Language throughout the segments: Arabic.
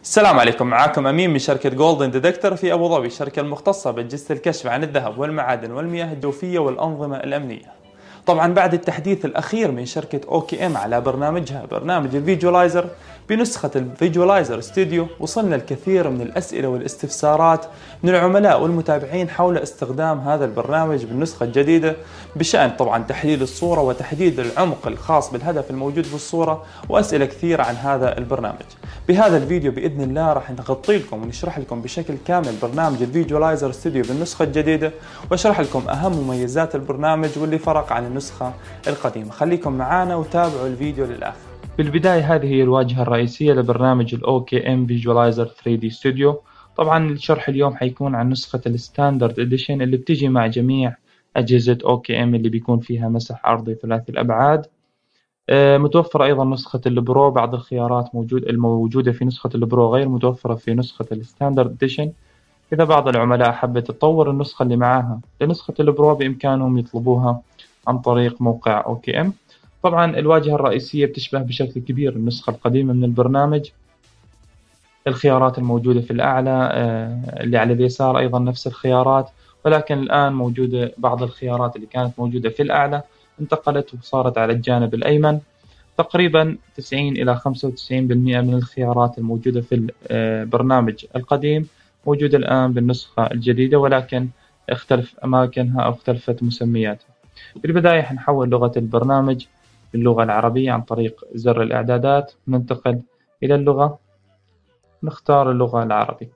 السلام عليكم، معاكم أمين من شركة جولدن ديتكتور في أبو ظبي، الشركة المختصة بأجهزة الكشف عن الذهب والمعادن والمياه الجوفية والأنظمة الأمنية. طبعا بعد التحديث الأخير من شركة OKM على برنامجها برنامج الفيجوالايزر بنسخة الفيجوالايزر ستوديو، وصلنا الكثير من الأسئلة والاستفسارات من العملاء والمتابعين حول استخدام هذا البرنامج بالنسخة الجديدة بشأن طبعا تحليل الصورة وتحديد العمق الخاص بالهدف الموجود في الصورة، وأسئلة كثيرة عن هذا البرنامج. بهذا الفيديو بإذن الله راح نغطي لكم ونشرح لكم بشكل كامل برنامج الفيجوالايزر ستوديو بالنسخة الجديدة، واشرح لكم أهم مميزات البرنامج واللي فرق عن النسخة القديمة. خليكم معانا وتابعوا الفيديو للآخر. بالبداية هذه هي الواجهة الرئيسية لبرنامج ال OKM Visualizer 3D Studio. طبعا الشرح اليوم حيكون عن نسخة الستاندرد اديشن اللي بتجي مع جميع أجهزة OKM اللي بيكون فيها مسح أرضي ثلاثي الأبعاد. متوفرة أيضا نسخة البرو، بعض الخيارات الموجودة في نسخة البرو غير متوفرة في نسخة الستاندرد اديشن. إذا بعض العملاء حبت تطور النسخة اللي معاها لنسخة البرو بإمكانهم يطلبوها عن طريق موقع OKM. طبعا الواجهة الرئيسية بتشبه بشكل كبير النسخة القديمة من البرنامج. الخيارات الموجودة في الأعلى اللي على اليسار أيضا نفس الخيارات، ولكن الآن موجودة بعض الخيارات اللي كانت موجودة في الأعلى انتقلت وصارت على الجانب الأيمن. تقريبا 90 إلى 95% من الخيارات الموجودة في البرنامج القديم موجودة الآن بالنسخة الجديدة، ولكن اختلف أماكنها أو اختلفت مسمياتها. في البداية حنحول لغة البرنامج باللغة العربية عن طريق زر الإعدادات، ننتقل إلى اللغة، نختار اللغة العربية.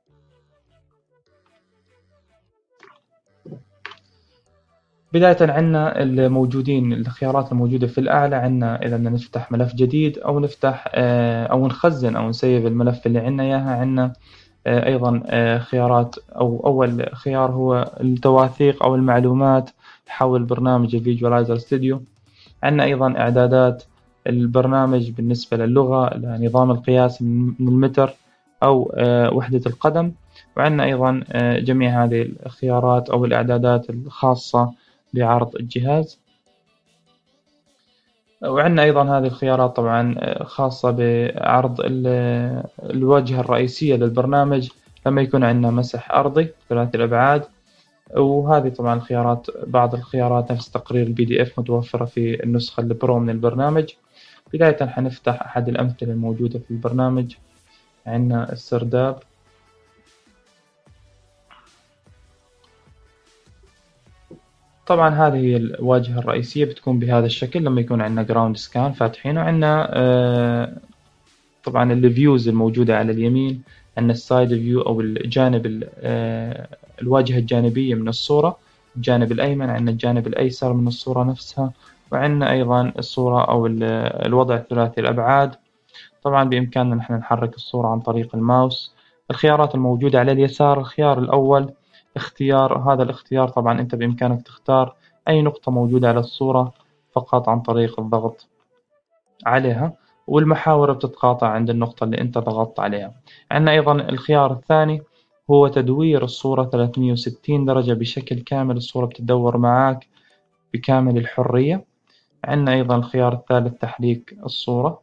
بداية عندنا الخيارات الموجودة في الأعلى. عندنا إذا بدنا نفتح ملف جديد أو نفتح أو نخزن أو نسيب الملف اللي عندنا إياها. عندنا أيضا خيارات، أو أول خيار هو التواثيق أو المعلومات حول برنامج الفيجوالايزر ستوديو. عندنا أيضا إعدادات البرنامج بالنسبة للغة، نظام القياس من المتر أو وحدة القدم. وعندنا أيضا جميع هذه الخيارات أو الإعدادات الخاصة بعرض الجهاز. وعندنا أيضا هذه الخيارات طبعا خاصة بعرض الواجهة الرئيسية للبرنامج لما يكون عندنا مسح أرضي ثلاثي الأبعاد. وهذه طبعا الخيارات، بعض الخيارات نفس تقرير PDF متوفرة في النسخة البرو من البرنامج. بداية حنفتح أحد الأمثلة الموجودة في البرنامج. عندنا السرداب، طبعا هذه هي الواجهة الرئيسية بتكون بهذا الشكل لما يكون عندنا جراوند سكان فاتحين. وعندنا طبعا الفيوز الموجودة على اليمين. عندنا السايد فيو أو الجانب الواجهة الجانبية من الصورة، الجانب الأيمن. عندنا الجانب الأيسر من الصورة نفسها. وعندنا أيضا الصورة أو الوضع ثلاثي الأبعاد. طبعا بإمكاننا نحن نحرك الصورة عن طريق الماوس. الخيارات الموجودة على اليسار، الخيار الأول هذا الاختيار طبعا أنت بإمكانك تختار أي نقطة موجودة على الصورة فقط عن طريق الضغط عليها، والمحاور بتتقاطع عند النقطة اللي أنت ضغطت عليها. عندنا أيضا الخيار الثاني هو تدوير الصورة 360 درجة بشكل كامل، الصورة بتدور معك بكامل الحرية. عندنا أيضا الخيار الثالث تحريك الصورة.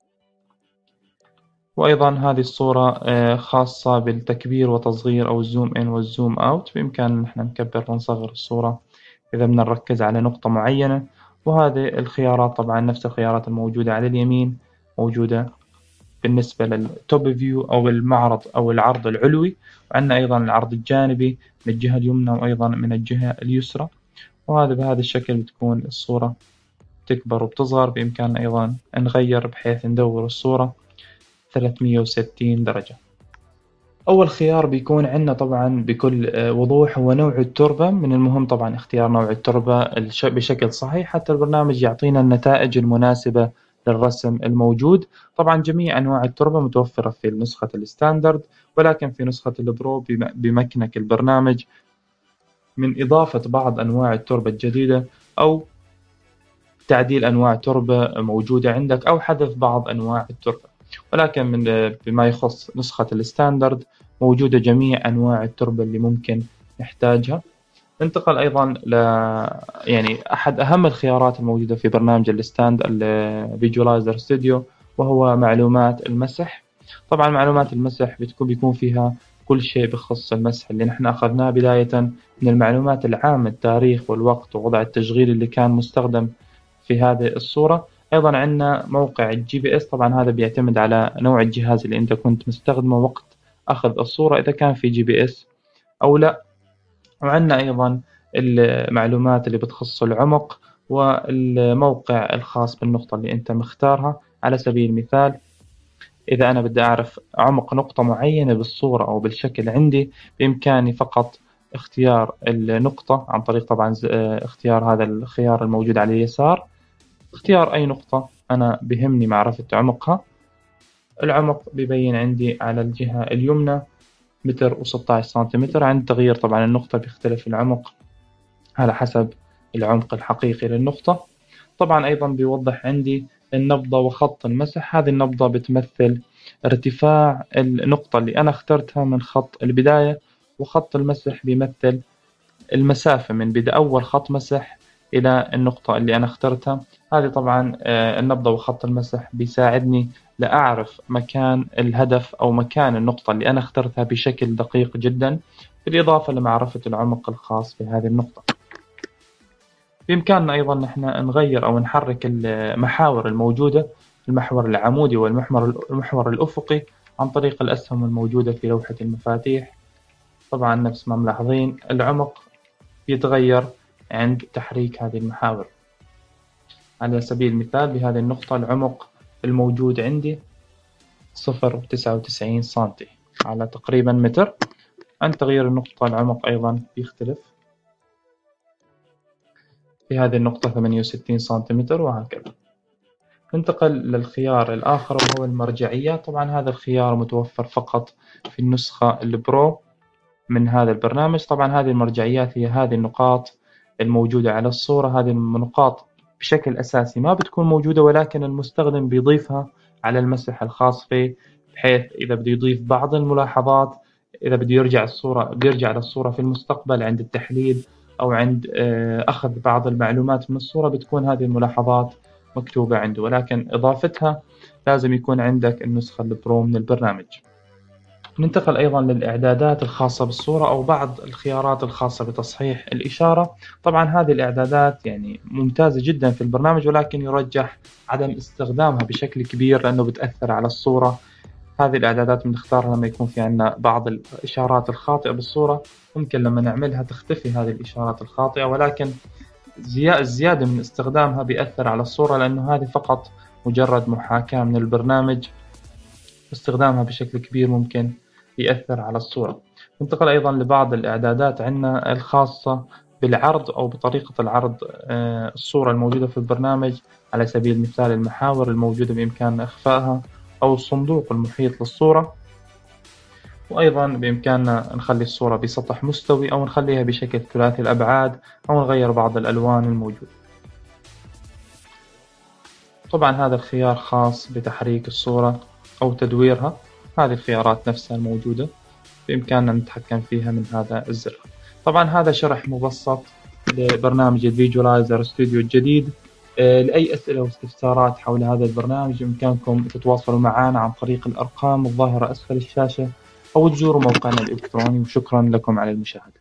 وأيضا هذه الصورة خاصة بالتكبير وتصغير أو الزوم إن والزوم أوت، بإمكاننا نحن نكبر ونصغر الصورة إذا بدنا نركز على نقطة معينة. وهذه الخيارات طبعا نفس الخيارات الموجودة على اليمين موجودة بالنسبة للتوب فيو أو المعرض أو العرض العلوي. وعندنا أيضا العرض الجانبي من الجهة اليمنى وأيضا من الجهة اليسرى. وهذا بهذا الشكل بتكون الصورة تكبر وبتصغر. بإمكاننا أيضا نغير بحيث ندور الصورة 360 درجة. أول خيار بيكون عندنا طبعا بكل وضوح هو نوع التربة. من المهم طبعا اختيار نوع التربة بشكل صحيح حتى البرنامج يعطينا النتائج المناسبة للرسم الموجود. طبعا جميع أنواع التربة متوفرة في نسخة الستاندرد، ولكن في نسخة البرو بمكنك البرنامج من إضافة بعض أنواع التربة الجديدة أو تعديل أنواع تربة موجودة عندك أو حذف بعض أنواع التربة. ولكن بما يخص نسخة الستاندرد موجودة جميع أنواع التربة اللي ممكن نحتاجها. ننتقل أيضا أحد أهم الخيارات الموجودة في برنامج الفيجوالايزر ستوديو، وهو معلومات المسح. طبعا معلومات المسح بيكون فيها كل شيء بخص المسح اللي نحن أخذناه، بداية من المعلومات العامة، التاريخ والوقت ووضع التشغيل اللي كان مستخدم في هذه الصورة. أيضا عندنا موقع الGPS، طبعا هذا بيعتمد على نوع الجهاز اللي أنت كنت مستخدمه وقت أخذ الصورة، إذا كان في GPS أو لا. وعندنا أيضا المعلومات اللي بتخص العمق والموقع الخاص بالنقطة اللي أنت مختارها. على سبيل المثال، إذا أنا بدي أعرف عمق نقطة معينة بالصورة أو بالشكل عندي، بإمكاني فقط اختيار النقطة عن طريق طبعا اختيار هذا الخيار الموجود على اليسار، اختيار أي نقطة أنا بهمني معرفة عمقها. العمق بيبين عندي على الجهة اليمنى 1.16 سنتيمتر. عند تغيير طبعا النقطة بيختلف العمق على حسب العمق الحقيقي للنقطة. طبعا أيضا بيوضح عندي النبضة وخط المسح. هذه النبضة بتمثل ارتفاع النقطة اللي أنا اخترتها من خط البداية، وخط المسح بيمثل المسافة من أول خط مسح إلى النقطة اللي أنا اخترتها. هذه طبعا النبضة وخط المسح بيساعدني لأعرف مكان الهدف أو مكان النقطة اللي أنا اخترتها بشكل دقيق جدا، بالإضافة لمعرفة العمق الخاص بهذه النقطة. بإمكاننا أيضا نحن نغير أو نحرك المحاور الموجودة، المحور العمودي والمحور الأفقي، عن طريق الأسهم الموجودة في لوحة المفاتيح. طبعا نفس ما ملاحظين العمق يتغير عند تحريك هذه المحاور. على سبيل المثال بهذه النقطة العمق الموجود عندي 0.99 سنتي على تقريبا متر. عند تغيير النقطة العمق أيضا يختلف، في هذه النقطة 68 سنتيمتر وهكذا. ننتقل للخيار الآخر وهو المرجعيات. طبعا هذا الخيار متوفر فقط في النسخة البرو من هذا البرنامج. طبعا هذه المرجعيات هي هذه النقاط الموجودة على الصورة. هذه النقاط بشكل أساسي ما بتكون موجودة، ولكن المستخدم بيضيفها على المسح الخاص فيه، بحيث إذا بده يضيف بعض الملاحظات، إذا بده بيرجع للصورة في المستقبل عند التحليل أو عند أخذ بعض المعلومات من الصورة، بتكون هذه الملاحظات مكتوبة عنده، ولكن إضافتها لازم يكون عندك النسخة البرو من البرنامج. ننتقل أيضا للإعدادات الخاصة بالصورة أو بعض الخيارات الخاصة بتصحيح الإشارة. طبعا هذه الإعدادات يعني ممتازة جدا في البرنامج، ولكن يرجح عدم استخدامها بشكل كبير لأنه بتأثر على الصورة. هذه الإعدادات بنختارها لما يكون في عندنا بعض الإشارات الخاطئة بالصورة. ممكن لما نعملها تختفي هذه الإشارات الخاطئة، ولكن الزيادة من استخدامها بيأثر على الصورة، لأنه هذه فقط مجرد محاكاة من البرنامج. استخدامها بشكل كبير ممكن يأثر على الصورة. ننتقل أيضا لبعض الإعدادات عندنا الخاصة بالعرض أو بطريقة العرض الصورة الموجودة في البرنامج. على سبيل المثال المحاور الموجودة بإمكاننا إخفائها، أو الصندوق المحيط للصورة. وأيضا بإمكاننا نخلي الصورة بسطح مستوي، أو نخليها بشكل ثلاثي الأبعاد، أو نغير بعض الألوان الموجودة. طبعا هذا الخيار خاص بتحريك الصورة أو تدويرها. هذه الخيارات نفسها الموجودة بإمكاننا نتحكم فيها من هذا الزر. طبعا هذا شرح مبسط لبرنامج الفيجوالايزر ستوديو الجديد. لأي أسئلة واستفسارات حول هذا البرنامج بإمكانكم تتواصلوا معنا عن طريق الأرقام الظاهرة أسفل الشاشة، أو تزوروا موقعنا الإلكتروني. وشكرا لكم على المشاهدة.